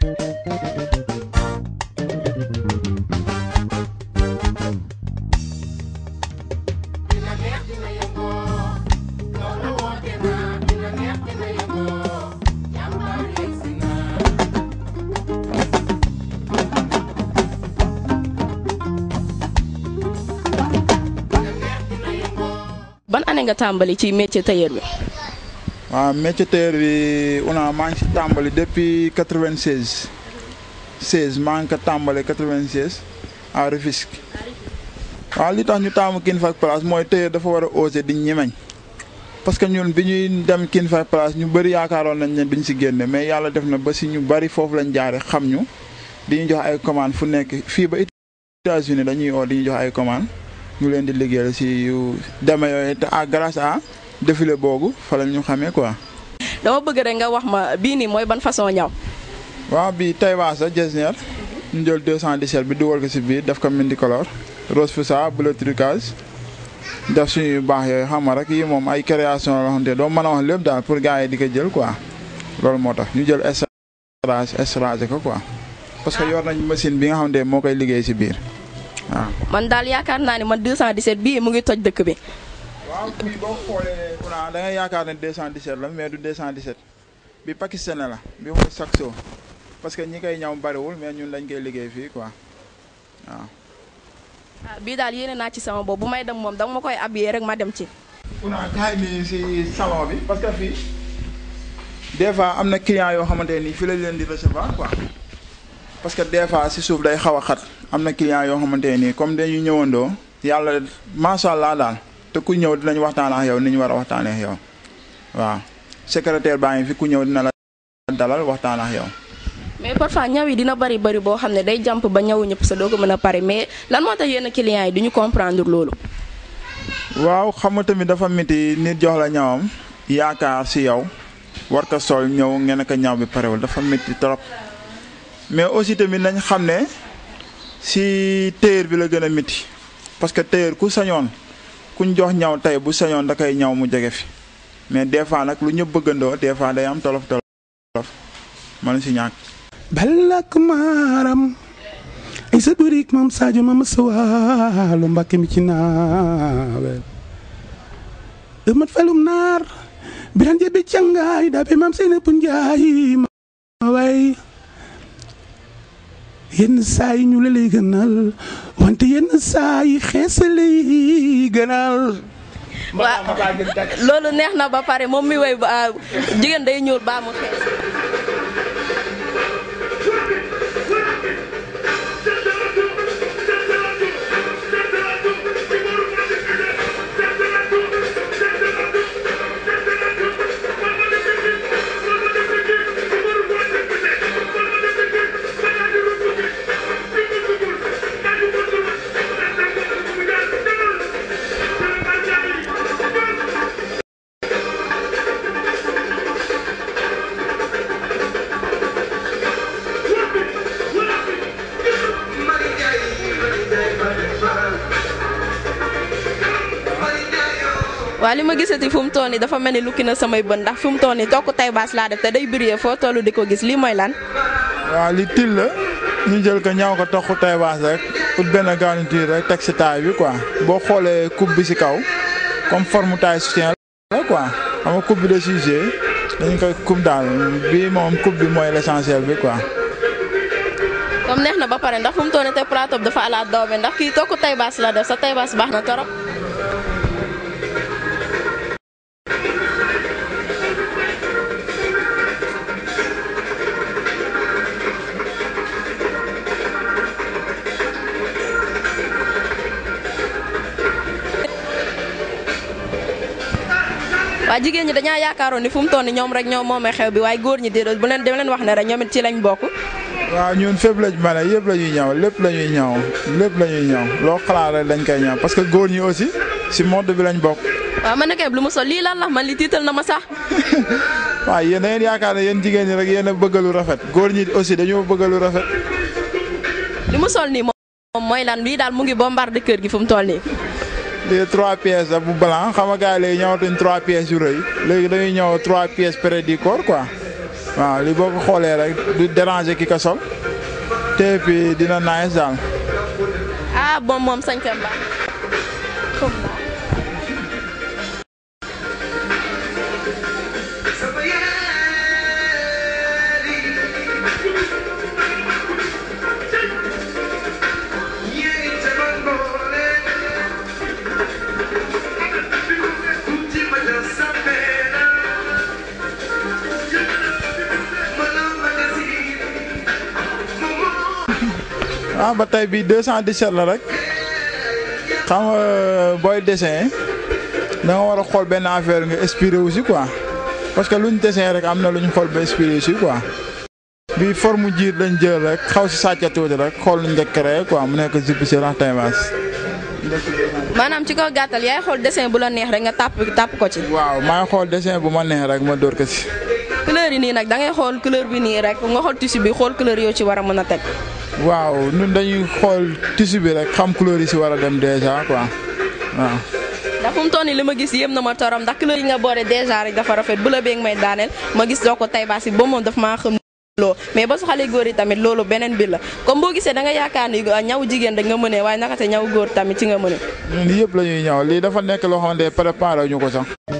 ban année nga tàmbali ci métier tailleur bi. waaw métier tailleur bi maa ngi si tàmbali depuis 96 maa ngi ko tàmbali 96 à Rufisque. waaw li tax ñu taamu King Fahd Palace mooy tailleur dafa war a oser di ñemeñ parce que ñun bi ñuy dem King Fahd Palace ñu bëri yaakaaroon nañ ne duñ si génne mais yàlla def na ba si ñu bëri foofu lañ jaare xam ñu di ñu jox ay commande fu nekk fii ba États-Unis dañuy oo di ñu jox ay commande ñu leen di liggéeyal si yu deme yooyu te grâce à défilé boobu fa la ñu xamee quoi. dama bëgg rek nga wax ma bii nii mooy ban façon ñaw. waaw bii Taïwas la Getzner ñu jël 217 bi dugal ko si biir def ko multicolore rose fuchsia bleu turquoise def suñuy baax yooyu xam nga rek yi moom ay création la xamante doo mën a wax lépp daal pour gars yi di ko jël quoi loolu moo tax ñu jël estragé ko quoi parce que yor nañ machine bi nga xamante moo koy liggéey si biir waaw. man daal yaakaar naa ne man 217 bii mu ngi toj dëkk bi. waaw bii boo xoolee da ngay yaakaar ne 217 la mais du 217 bi pakistanais la bi mooy saxo parce que ñi koy ñaw bariwul mais ñun lañ koy liggéey fii quoi waaw. bii daal yéene naa ci sama bopp bu may dem moom danga ma koy habillé rek ma dem ci. kaay nii si salon bi parce que fii des fois am na client yoo xamante nii fii lañ leen di recevoir quoi parce que des fois si suuf day xaw a xat am na client yoo xamante nii comme dañuy ñëwandoo yàlla macha allah daal te ku ñëw dinañ waxtaan ak yow ni ñu war a waxtaanee ak yow waaw secrétaire baa ngi fi ku ñëw dina la dalal waxtaan ak yow. mais parfois ñaw yi dina bari boo xam ne day jàmp ba ñawu ñëpp sa doo ko mën a pare mais lan moo tax yenn clients yi duñu comprendre loolu. waaw xam nga tamit dafa métti nit jox la ñawam yaakaar si yow war ko sol ñëw ngeen ko ñaw bi parewul dafa métti trop mais aussi tamit nañ xam ne si tailleur bi la gën a métti parce que tailleur ku sañoon kuñ jox ñaw tey bu sañoon da koy ñaw mu jege fi mais des fois nag lu ñëpp bëggandoo des fois day am tolof man si ñàkk. balak maaram ay sa burik mam Sadio mama sawalu Mbàkke mi ci naawel mat falum naar biran jebe cangaay daa be mam seyna pun njaay ma way yenn saa yi ñu la lay gënal wante yenn saa yi xees lay gënal. waaw loolu neex na ba pare moom mi way ba jigéen day ñuul ba mu xees. waaw li ma gisati fu mu toll nii dafa mel ni lukki na samay bën ndax fu mu toll nii tokk Taïwas laa def te day briller foo toll di ko gis lii mooy lan. waaw li til la ñu jël ko ñaaw ko tokk Taïwas rek pour benn garniture rek teg si taille bi quoi boo xoolee coupe bi si kaw comme forme taille soutien la quoi xam nga coupe bi de sujet dañu koy coupe daal bii moom coupe bi mooy l'essentiel bi quoi. comme neex na ba pare ndax fu mu toll nii te plateau bi dafa ala doobe ndax kii tokk Taïwas la def sa Taïwas baax na torop. waa jigéen ñi dañaa yaakaaroon ni fu mu toll nii ñoom rek ñoom moomee xew bi waaye góor ñi déedéet bu leen dem leen wax ne rek ñoom it ci lañ bokk. waaw ñun fépp lañ mën a yëpp la ñuy ñaw lépp la ñuy ñaw lépp la ñuy ñaw loo xalaat rek dañ koy ñaw parce que góor ñi aussi si mode bi lañ bokk. waaw man kay lu mu sol lii lan la man li tiital na ma sax. waaw yéen da ngeen yaakaar ne yéen jigéen ñi rek yéen a bëgg lu rafet góor ñi aussi dañoo bëgg lu rafet. li mu sol nii moom mooy lan lii daal mu ngi bombardé kër gi fu mu toll nii. lii 3 pièces la bu blanc xam nga gars yi léegi ñëwatuñ 3 pièces yu rëy léegi dañuy ñëw 3 pièces près du corps quoi waaw li boo ko xoolee rek du déranger ki ko sol te puis dina nice daal. ah bon moom sañsam baax ba tey bii 217 la rek xam nga booy dessin da nga war a xool benn affaire nga inspiré aussi quoi parce que luñ dessin rek am na luñ xool ba inspiré aussi quoi. bii forme jiir lañ jël rek xaw si sàcca tuuti rek xool luñ nga créé quoi mu nekk zipp si rax taybaas. maanaam ci kaw gàttal yaay xool dessin bu la neex rek nga tàpp ko ci. waaw maa ngi xool dessin bu ma neex rek ma dóor ko si. couleur yi nii nag da ngay xool couleur bi nii rek nga xool tissu bi xool couleur yoo ci war a mën a teg. waaw ñun dañuy xool tissu bi rek xam couleur yi si war a dem déjà quoi waaw. ndax fu mu toll nii li ma gis yéem na ma torom ndax couleur yi nga boole déjà rek dafa rafet bu la beeg may daaneel ma gis doo ko taybaas yi ba moom daf maa xam loo mais ba su xale góor yi tamit loolu beneen mbir la comme boo gisee da nga yaakaar ni ñaw jigéen rek nga mënee waaye naka te ñaw góor tamit ci nga mëne. ñun yëpp la ñuy ñaw lii dafa nekk loo xamante ne préparé ñu ko sax.